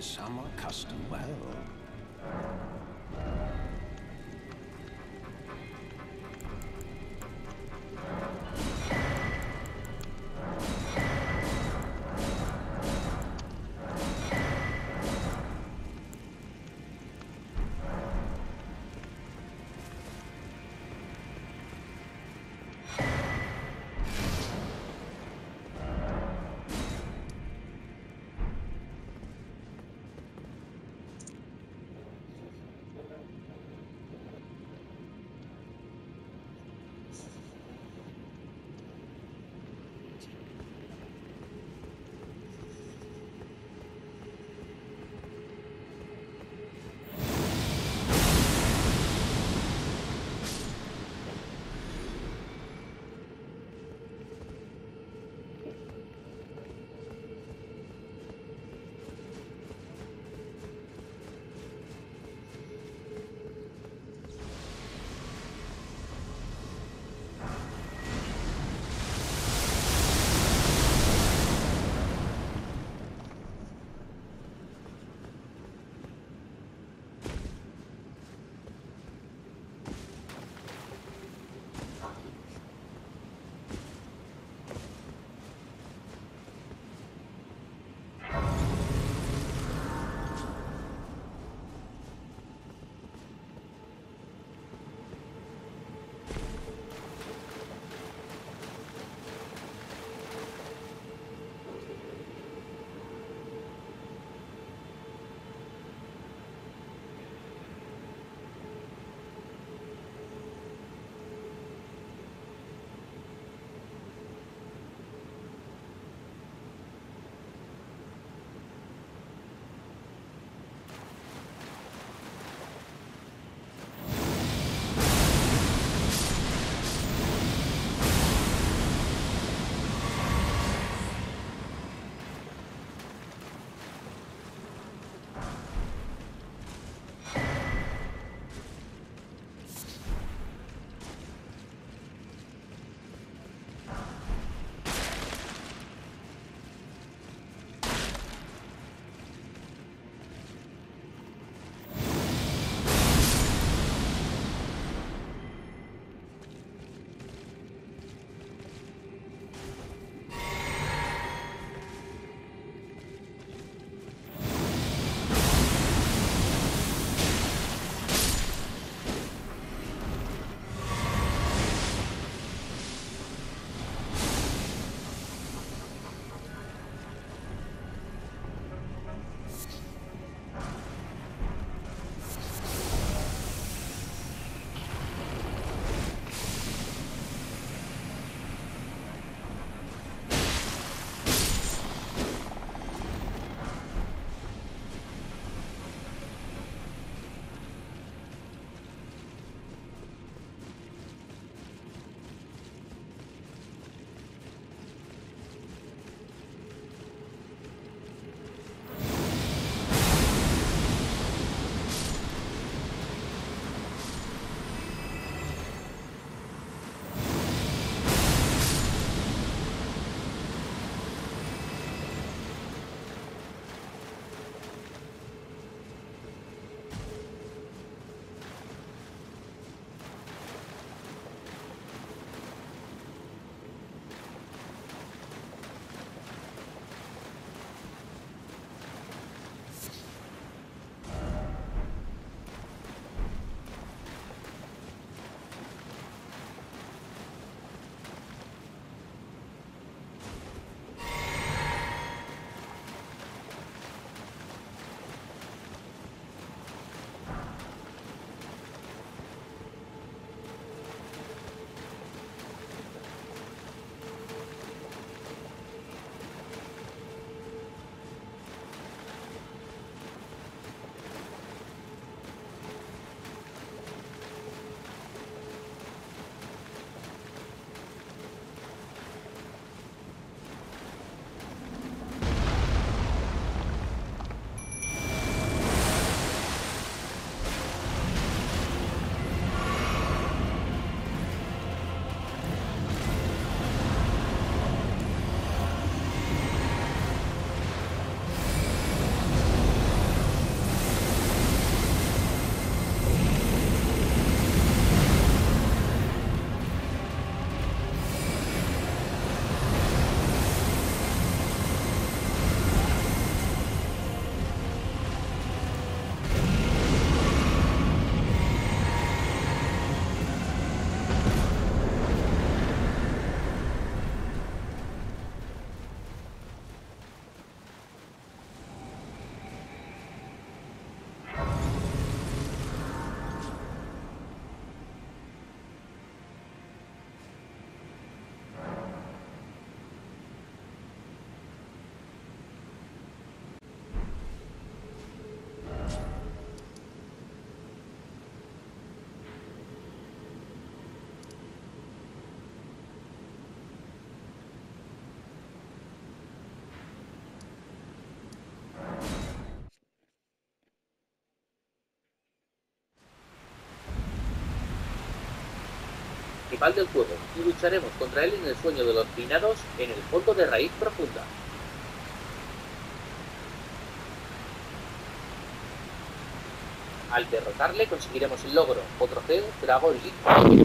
some are accustomed well. principal del juego y lucharemos contra él en el sueño de los finados en el fondo de Raíz Profunda. Al derrotarle conseguiremos el logro o trofeo Dragon League.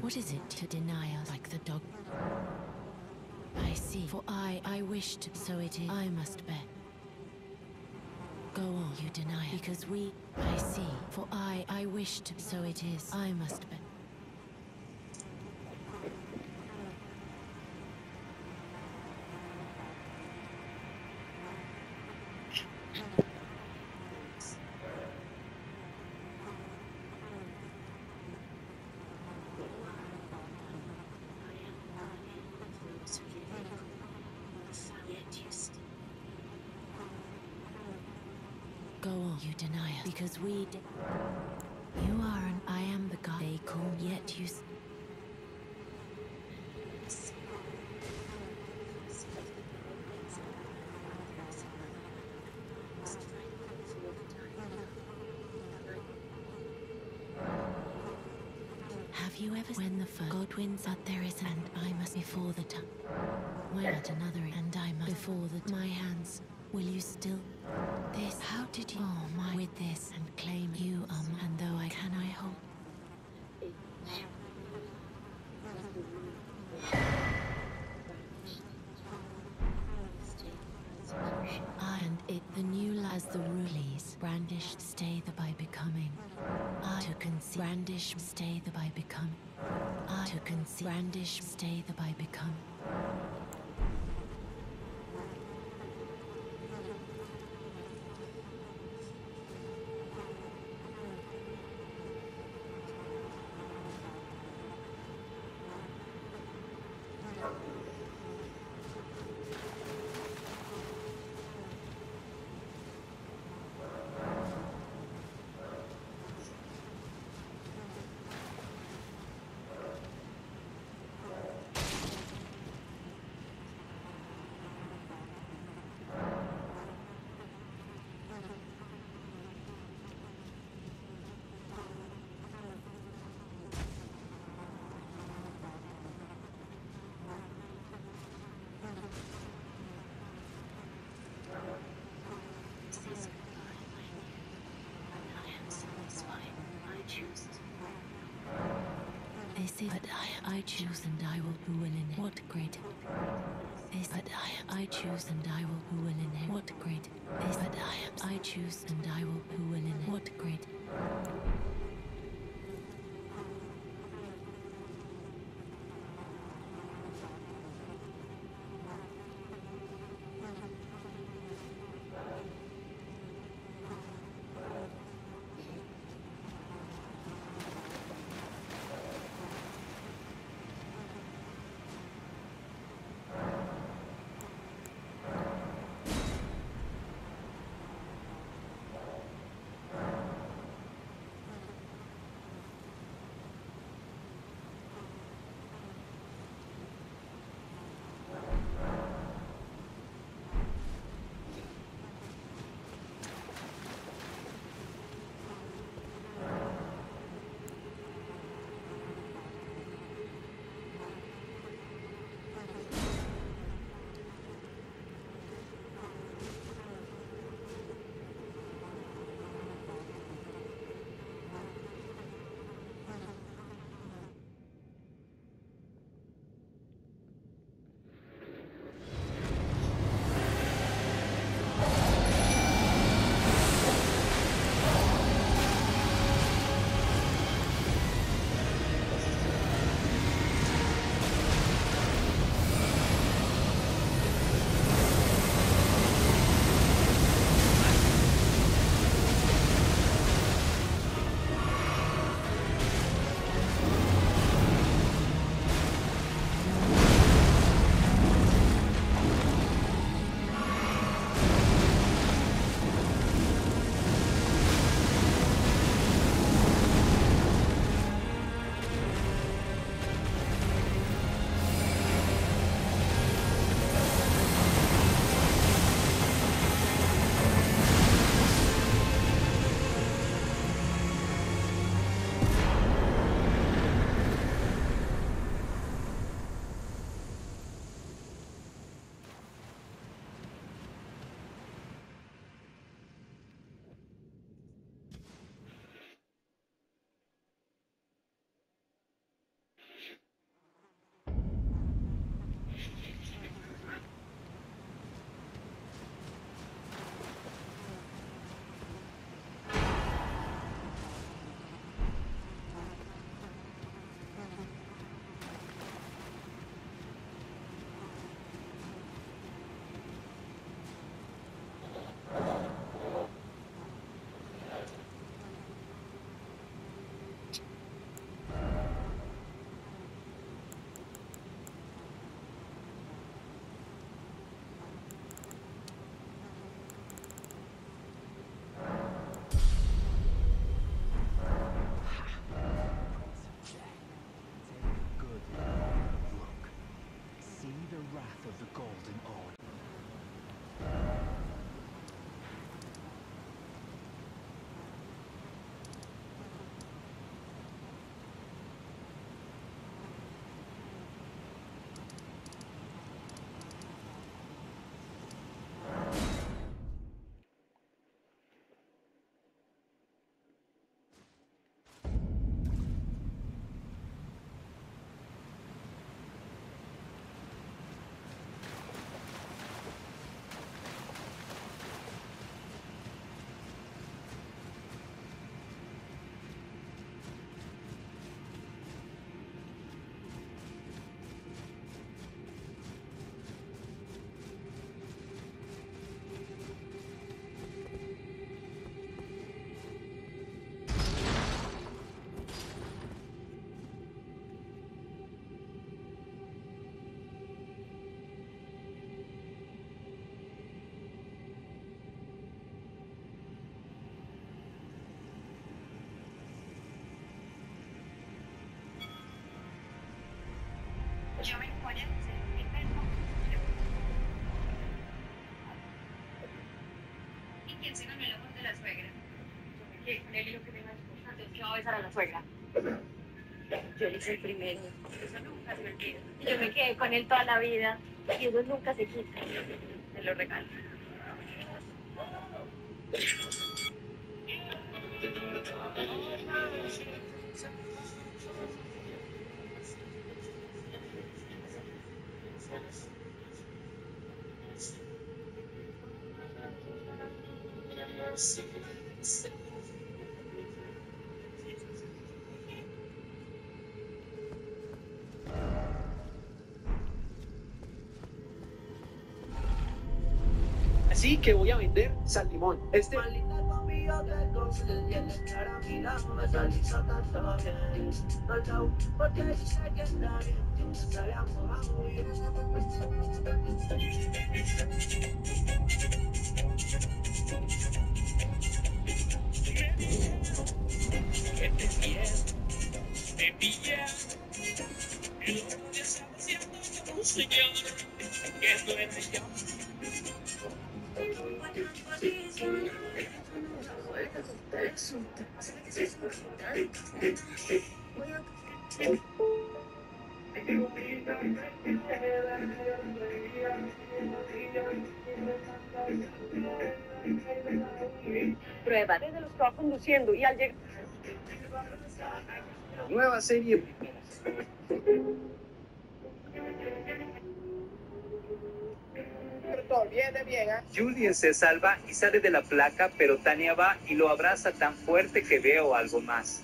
What is it to deny us like the dog? I see. For I wished, so it is. I must bear. Go on, you deny it. Because we, I see. For I wished, so it is. I must bear. Go on, you deny us. Because we you are and I am the god they call, yet you Have you ever when the first God wins out there is and I must before the time when at another and I must before the my hands will you still this how did you oh my with this and claim you and though I can I hold I and it the new as the rules brandished stay the by becoming I to conceive brandish stay the by become I to conceive brandish stay the by become This is but I choose and I will who will in it. What great this but I choose and I will who will in it. What great this but I choose and I will who will in it. What great ¿Quién se ganó el amor de la suegra? Yo me quedé con él y lo que me más importante es que va a besar a la suegra. Yo le hice el primero. Eso nunca se me olvida. Yo me quedé con él toda la vida y eso nunca se quita. Te lo regalo. Así que voy a vender sal limón. Me pilla, el otro día estaba haciendo un señor que duerme ya. Prueba. Desde los que va conduciendo y al llegar... Nueva serie. Julien se salva y sale de la placa, pero Tania va y lo abraza tan fuerte que veo algo más.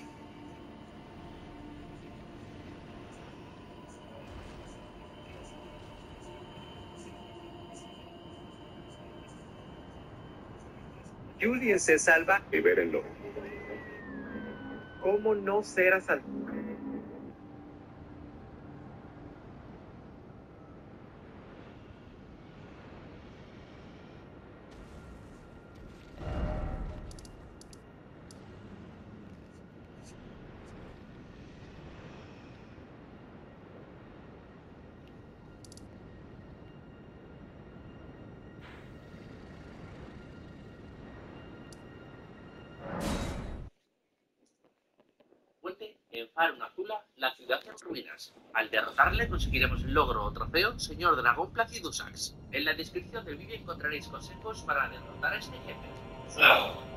Julien se salva. Libérenlo. ¿Cómo no ser asaltado? Fuente en Farum Azula, la ciudad en ruinas. Al derrotarle conseguiremos el logro o trofeo Señor Dragón Placidusax. En la descripción del vídeo encontraréis consejos para derrotar a este jefe.